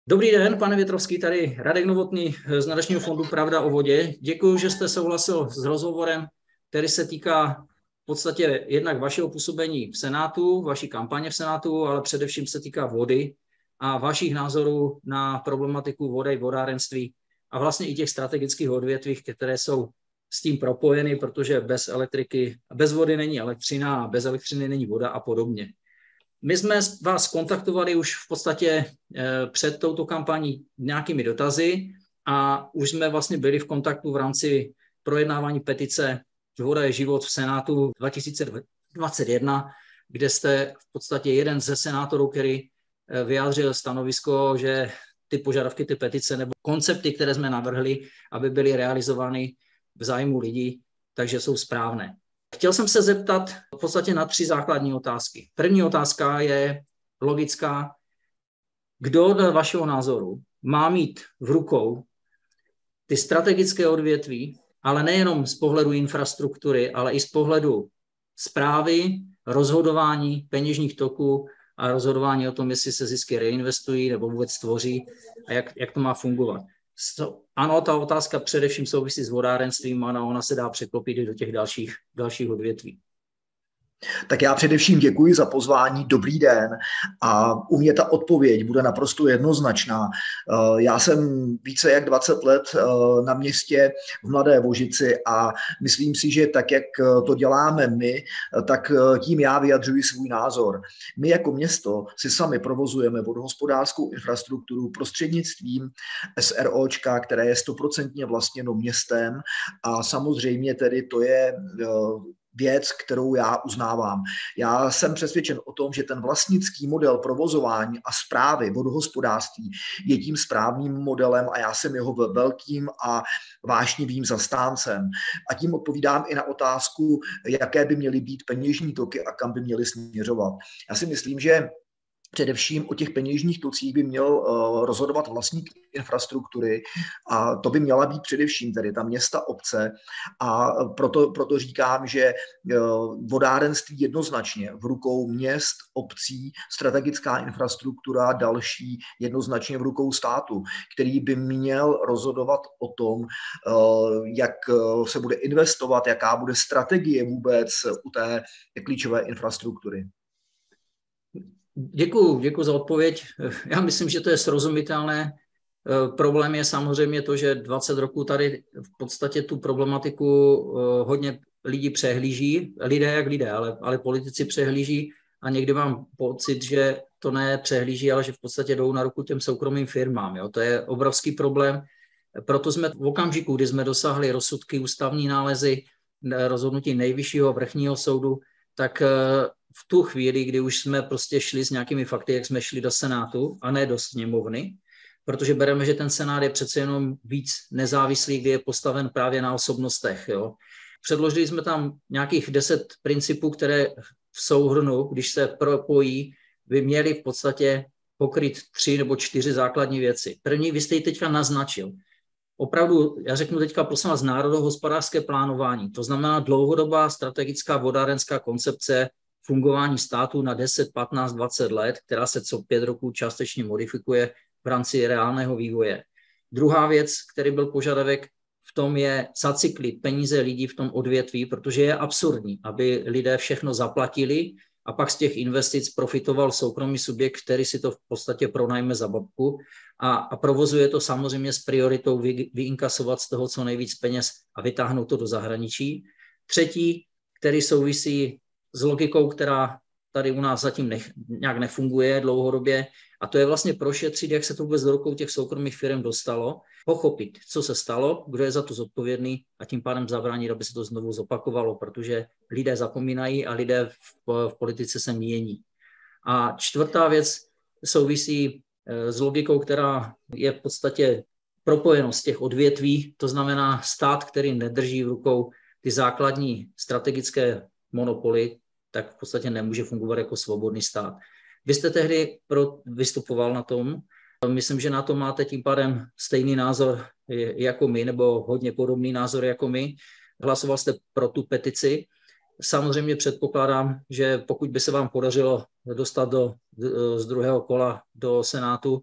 Dobrý den, pane Větrovský, tady Radek Novotný z Nadačního fondu Pravda o vodě. Děkuji, že jste souhlasil s rozhovorem, který se týká v podstatě jednak vašeho působení v Senátu, vaší kampaně v Senátu, ale především se týká vody a vašich názorů na problematiku vody, vodárenství a vlastně i těch strategických odvětví, které jsou s tím propojeny, protože bez elektriky, bez vody není elektřina a bez elektřiny není voda a podobně. My jsme vás kontaktovali už v podstatě před touto kampaní nějakými dotazy a už jsme vlastně byli v kontaktu v rámci projednávání petice Voda je život v Senátu 2021, kde jste v podstatě jeden ze senátorů, který vyjádřil stanovisko, že ty požadavky, ty petice nebo koncepty, které jsme navrhli, aby byly realizovány v zájmu lidí, takže jsou správné. Chtěl jsem se zeptat v podstatě na 3 základní otázky. První otázka je logická. Kdo dle vašeho názoru má mít v rukou ty strategické odvětví, ale nejenom z pohledu infrastruktury, ale i z pohledu správy, rozhodování peněžních toků a rozhodování o tom, jestli se zisky reinvestují nebo vůbec tvoří a jak to má fungovat. Ano, ta otázka především souvisí s vodárenstvím, ale ona se dá překlopit i do těch dalších odvětví. Tak já především děkuji za pozvání, dobrý den, a u mě ta odpověď bude naprosto jednoznačná. Já jsem více jak 20 let na městě v Mladé Vožici a myslím si, že tak, jak to děláme my, tak tím já vyjadřuji svůj názor. My jako město si sami provozujeme vodohospodářskou infrastrukturu prostřednictvím SROčka, které je 100% vlastněno městem, a samozřejmě tedy to je věc, kterou já uznávám. Já jsem přesvědčen o tom, že ten vlastnický model provozování a správy vodohospodářství je tím správným modelem a já jsem jeho velkým a vášnivým zastáncem. A tím odpovídám i na otázku, jaké by měly být peněžní toky a kam by měly směřovat. Já si myslím, že především o těch peněžních tocích by měl rozhodovat vlastník infrastruktury a to by měla být především tedy ta města, obce, a proto říkám, že vodárenství jednoznačně v rukou měst, obcí, strategická infrastruktura, další jednoznačně v rukou státu, který by měl rozhodovat o tom, jak se bude investovat, jaká bude strategie vůbec u té klíčové infrastruktury. Děkuji za odpověď. Já myslím, že to je srozumitelné. Problém je samozřejmě to, že 20 roků tady v podstatě tu problematiku hodně lidí přehlíží. Lidé jak lidé, ale politici přehlíží a někdy mám pocit, že to ne přehlíží, ale že v podstatě jdou na ruku těm soukromým firmám. Jo. To je obrovský problém. Proto jsme v okamžiku, kdy jsme dosáhli rozsudky, ústavní nálezy, rozhodnutí nejvyššího vrchního soudu, tak v tu chvíli, kdy už jsme prostě šli s nějakými fakty, jak jsme šli do Senátu a ne do sněmovny, protože bereme, že ten Senát je přece jenom víc nezávislý, kdy je postaven právě na osobnostech. Jo. Předložili jsme tam nějakých 10 principů, které v souhrnu, když se propojí, by měly v podstatě pokryt 3 nebo 4 základní věci. První, vy jste ji teďka naznačil. Opravdu, já řeknu teďka, prosím vás, národohospodářské plánování. To znamená dlouhodobá strategická vodárenská koncepce fungování státu na 10, 15, 20 let, která se co 5 roků částečně modifikuje v rámci reálného vývoje. Druhá věc, který byl požadavek, v tom je zacyklit peníze lidí v tom odvětví, protože je absurdní, aby lidé všechno zaplatili a pak z těch investic profitoval soukromý subjekt, který si to v podstatě pronajme za babku a provozuje to samozřejmě s prioritou vyinkasovat z toho co nejvíc peněz a vytáhnout to do zahraničí. Třetí, který souvisí s logikou, která tady u nás zatím nějak nefunguje dlouhodobě, a to je vlastně prošetřit, jak se to vůbec do rukou těch soukromých firm dostalo, pochopit, co se stalo, kdo je za to zodpovědný a tím pádem zabránit, aby se to znovu zopakovalo, protože lidé zapomínají a lidé v politice se mění. A čtvrtá věc souvisí s logikou, která je v podstatě propojenost těch odvětví, to znamená stát, který nedrží v rukou ty základní strategické monopoly, tak v podstatě nemůže fungovat jako svobodný stát. Vy jste tehdy vystupoval na tom, myslím, že na to máte tím pádem stejný názor jako my, nebo hodně podobný názor jako my. Hlasoval jste pro tu petici. Samozřejmě předpokládám, že pokud by se vám podařilo dostat z druhého kola do Senátu,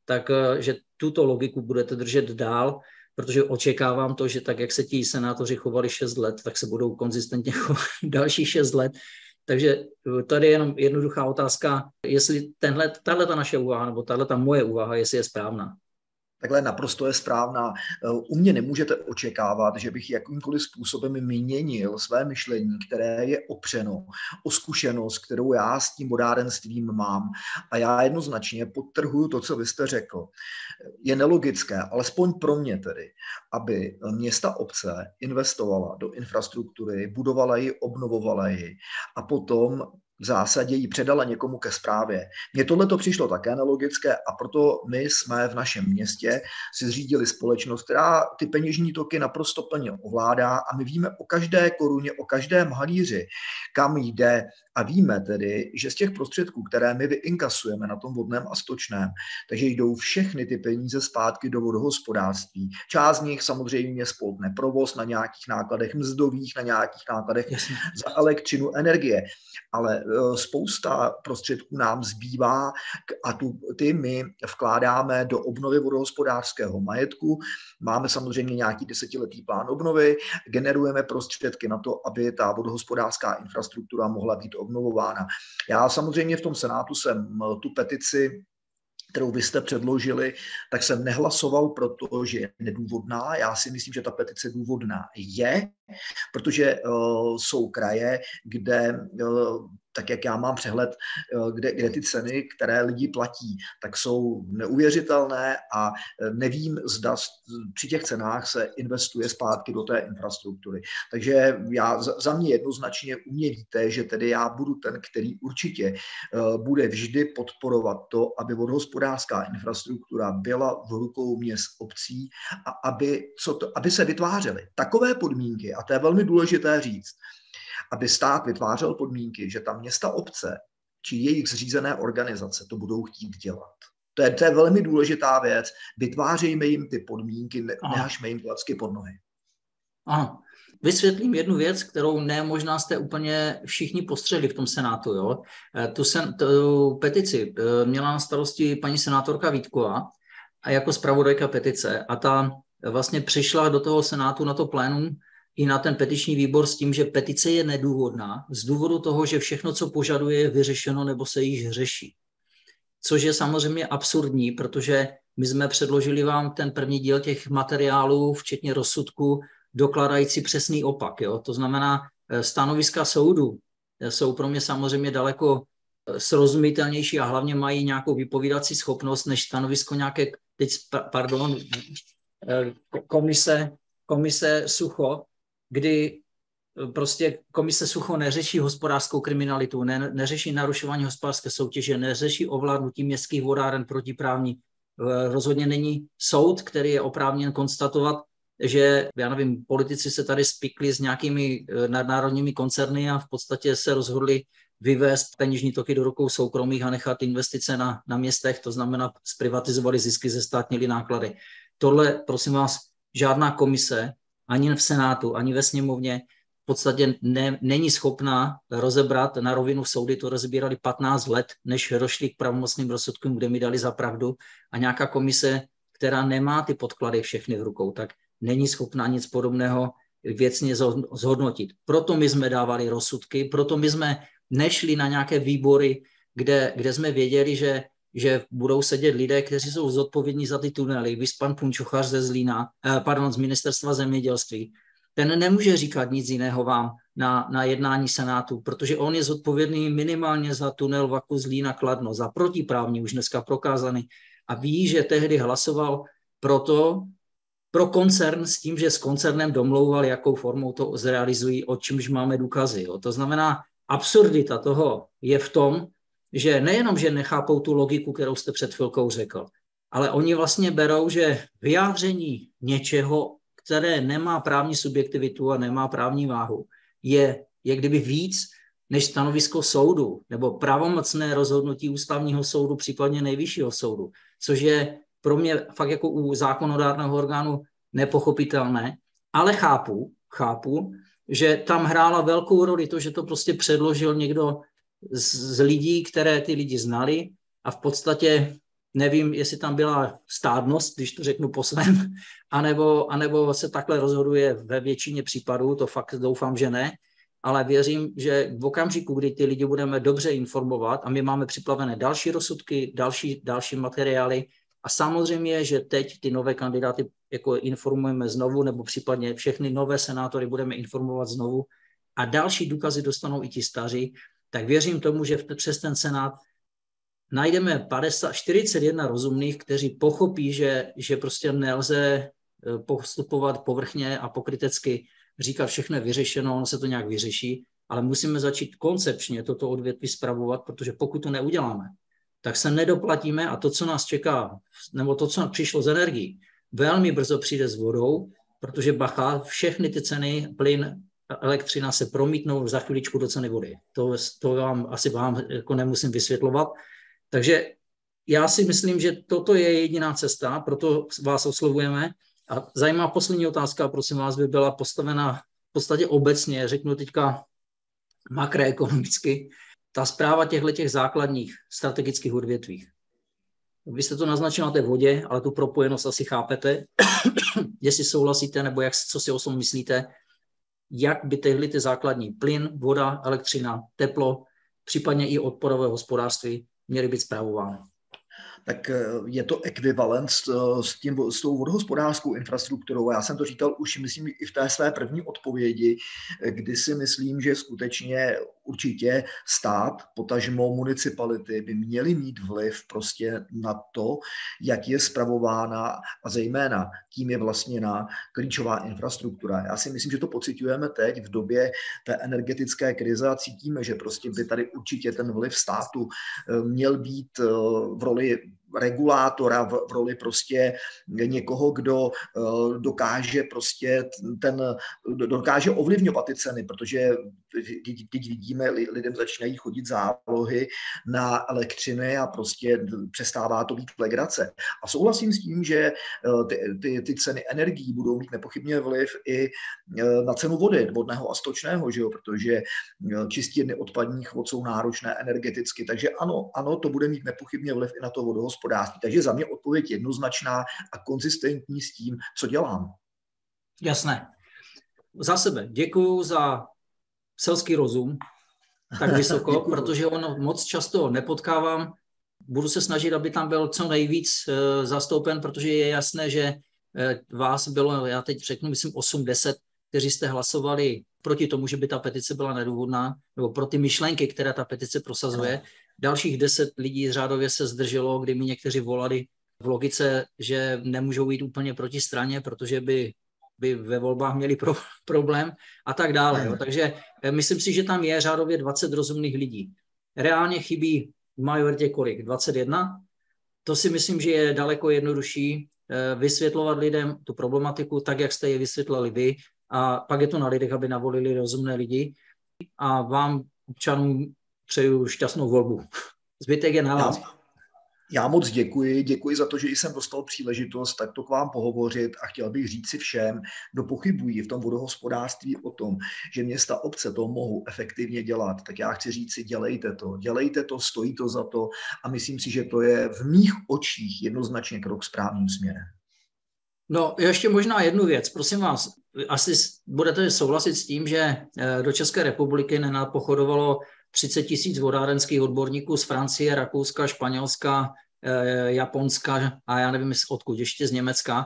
tak že tuto logiku budete držet dál, protože očekávám to, že tak, jak se ti senátoři chovali 6 let, tak se budou konzistentně chovat další 6 let. Takže tady je jenom jednoduchá otázka, jestli tahle naše úvaha, nebo tahle moje úvaha, jestli je správná. Takhle naprosto je správná. U mě nemůžete očekávat, že bych jakýmkoliv způsobem měnil své myšlení, které je opřeno o zkušenost, kterou já s tím vodárenstvím mám. A já jednoznačně podtrhuju to, co vy jste řekl. Je nelogické, alespoň pro mě tedy, aby města, obce investovala do infrastruktury, budovala ji, obnovovala ji a potom v zásadě ji předala někomu ke správě. Mně tohle to přišlo také nelogické a proto my jsme v našem městě si zřídili společnost, která ty peněžní toky naprosto plně ovládá a my víme o každé koruně, o každém halíři, kam jde a víme tedy, že z těch prostředků, které my vyinkasujeme na tom vodném a stočném, takže jdou všechny ty peníze zpátky do vodohospodářství. Část z nich samozřejmě spolkne provoz na nějakých nákladech mzdových, na nějakých nákladech za elektřinu, energie, ale spousta prostředků nám zbývá a ty my vkládáme do obnovy vodohospodářského majetku. Máme samozřejmě nějaký 10letý plán obnovy, generujeme prostředky na to, aby ta vodohospodářská infrastruktura mohla být obnovována. Já samozřejmě v tom Senátu jsem tu petici, kterou vy jste předložili, tak jsem nehlasoval, protože je nedůvodná. Já si myslím, že ta petice důvodná je, protože jsou kraje, kde, tak jak já mám přehled, kde ty ceny, které lidi platí, tak jsou neuvěřitelné a nevím, zda při těch cenách se investuje zpátky do té infrastruktury. Takže za mě jednoznačně u mě víte, že tedy já budu ten, který určitě bude vždy podporovat to, aby vodohospodářská infrastruktura byla v rukou měst, obcí a aby se vytvářely takové podmínky, a to je velmi důležité říct, aby stát vytvářel podmínky, že ta města, obce či jejich zřízené organizace to budou chtít dělat. To je velmi důležitá věc. Vytvářejme jim ty podmínky, nehažme jim klacky pod nohy. Ano. Vysvětlím jednu věc, kterou možná jste úplně všichni postřehli v tom Senátu. Jo? Tu petici měla na starosti paní senátorka Vítková a jako zpravodajka petice a ta vlastně přišla do toho Senátu na to plénum i na ten petiční výbor s tím, že petice je nedůvodná z důvodu toho, že všechno, co požaduje, je vyřešeno nebo se již řeší. Což je samozřejmě absurdní, protože my jsme předložili vám ten první díl těch materiálů, včetně rozsudku, dokladající přesný opak. Jo? To znamená, stanoviska soudu jsou pro mě samozřejmě daleko srozumitelnější a hlavně mají nějakou vypovídací schopnost než stanovisko nějaké, komise Sucho, kdy prostě komise Sucho neřeší hospodářskou kriminalitu, neřeší narušování hospodářské soutěže, neřeší ovládnutí městských vodáren protiprávní. Rozhodně není soud, který je oprávněn konstatovat, že, já nevím, politici se tady spikli s nějakými nadnárodními koncerny a v podstatě se rozhodli vyvést peněžní toky do rukou soukromých a nechat investice na městech, to znamená zprivatizovali zisky, zestátnili náklady. Tohle, prosím vás, žádná komise, ani v Senátu, ani ve sněmovně v podstatě není schopná rozebrat na rovinu. Soudy to rozbírali 15 let, než došli k pravomocným rozsudkům, kde mi dali za pravdu a nějaká komise, která nemá ty podklady všechny v rukou, tak není schopná nic podobného věcně zhodnotit. Proto my jsme dávali rozsudky, proto my jsme nešli na nějaké výbory, kde jsme věděli, že budou sedět lidé, kteří jsou zodpovědní za ty tunely. Vy pan Punčuchař z Ministerstva zemědělství. Ten nemůže říkat nic jiného vám na jednání Senátu, protože on je zodpovědný minimálně za tunel Vaku Zlína Kladno, za protiprávní, už dneska prokázaný. A ví, že tehdy hlasoval pro koncern s tím, že s koncernem domlouval, jakou formou to zrealizují, o čemž máme důkazy. Jo. To znamená, absurdita toho je v tom, že nejenom, že nechápou tu logiku, kterou jste před chvilkou řekl, ale oni vlastně berou, že vyjádření něčeho, které nemá právní subjektivitu a nemá právní váhu, je kdyby víc než stanovisko soudu nebo pravomocné rozhodnutí ústavního soudu, případně nejvyššího soudu, což je pro mě fakt jako u zákonodárného orgánu nepochopitelné, ale chápu, že tam hrála velkou roli to, že to prostě předložil někdo z lidí, které ty lidi znali a v podstatě Nevím, jestli tam byla stádnost, když to řeknu po svém, anebo se takhle rozhoduje ve většině případů, to fakt doufám, že ne, ale věřím, že v okamžiku, kdy ty lidi budeme dobře informovat a my máme připravené další rozsudky, další materiály a samozřejmě, že teď ty nové kandidáty jako informujeme znovu, nebo případně všechny nové senátory budeme informovat znovu a další důkazy dostanou i ti staří, tak věřím tomu, že přes ten senát najdeme 41 rozumných, kteří pochopí, že prostě nelze postupovat povrchně a pokrytecky, říkat všechno je vyřešeno, ono se to nějak vyřeší, ale musíme začít koncepčně toto odvětví spravovat, protože pokud to neuděláme, tak se nedoplatíme a to, co nás čeká, nebo to, co přišlo z energií, velmi brzo přijde s vodou, protože bacha, všechny ty ceny, plyn, elektřina se promítnou za chviličku do ceny vody. To vám jako nemusím vysvětlovat. Takže já si myslím, že toto je jediná cesta, proto vás oslovujeme. A zajímavá poslední otázka, prosím vás, by byla postavena v podstatě obecně, řeknu teďka makroekonomicky, ta správa těchto základních strategických odvětvích. Vy jste to naznačil na té vodě, ale tu propojenost asi chápete, jestli souhlasíte, nebo co si o tom myslíte, jak by ty základní plyn, voda, elektřina, teplo, případně i odpadové hospodářství měly být správovány. Tak je to ekvivalent s tou vodohospodářskou infrastrukturou. Já jsem to říkal už, myslím, i v té své první odpovědi, kdy si myslím, že skutečně určitě stát, potažmo municipality by měly mít vliv prostě na to, jak je spravována a zejména tím je vlastněna klíčová infrastruktura. Já si myslím, že to pociťujeme teď v době té energetické krize a cítíme, že prostě by tady určitě ten vliv státu měl být v roli regulátora, v roli prostě někoho, kdo dokáže dokáže ovlivňovat ty ceny, protože teď vidíme, lidem začínají chodit zálohy na elektřiny a prostě přestává to být legrace. A souhlasím s tím, že ty ceny energií budou mít nepochybně vliv i na cenu vody, vodného a stočného, že jo? Protože čistírny odpadních vod jsou náročné energeticky, takže ano, to bude mít nepochybně vliv i na to vodohospodářství. Takže za mě odpověď jednoznačná a konzistentní s tím, co dělám. Jasné. Za sebe děkuju za selský rozum tak vysoko, protože ono moc často nepotkávám. Budu se snažit, aby tam byl co nejvíc zastoupen, protože je jasné, že vás bylo, já teď řeknu, myslím 8-10, kteří jste hlasovali proti tomu, že by ta petice byla nedůvodná, nebo pro ty myšlenky, které ta petice prosazuje. Dalších 10 lidí řádově se zdrželo, kdy mi někteří volali v logice, že nemůžou jít úplně proti straně, protože by ve volbách měli problém a tak dále. Jo. Takže myslím si, že tam je řádově 20 rozumných lidí. Reálně chybí v majoritě kolik? 21? To si myslím, že je daleko jednodušší vysvětlovat lidem tu problematiku tak, jak jste je vysvětlili vy, a pak je to na lidech, aby navolili rozumné lidi a vám, občanům, přeju šťastnou volbu. Zbytek je na vás. Já moc děkuji za to, že jsem dostal příležitost takto k vám pohovořit a chtěl bych říct si všem, kdo pochybují v tom vodohospodářství o tom, že města, obce to mohou efektivně dělat, tak já chci říct si, dělejte to, stojí to za to a myslím si, že to je v mých očích jednoznačně krok správným směrem. No, ještě možná jednu věc, prosím vás, asi budete souhlasit s tím, že do České republiky nenapochodovalo 30 000 vodárenských odborníků z Francie, Rakouska, Španělska, Japonska a já nevím odkud, ještě z Německa.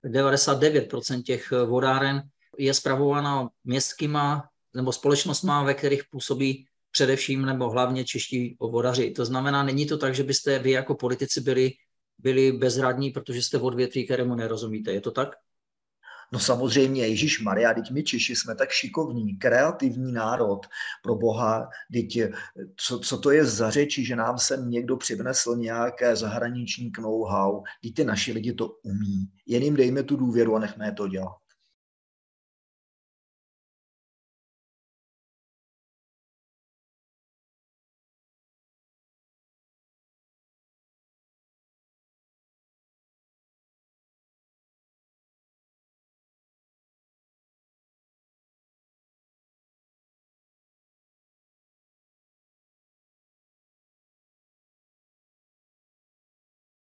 99% těch vodáren je spravována městskýma nebo společnostma, ve kterých působí především nebo hlavně čeští vodaři. To znamená, není to tak, že byste vy jako politici byli bezradní, protože jste v odvětví, kterému nerozumíte. Je to tak? No samozřejmě, Ježišmarja, teď my Češi jsme tak šikovní, kreativní národ, pro boha, teď co to je za řeči, že nám sem někdo přivnesl nějaké zahraniční know-how, teď ty naši lidi to umí, jen jim dejme tu důvěru a nechme je to dělat.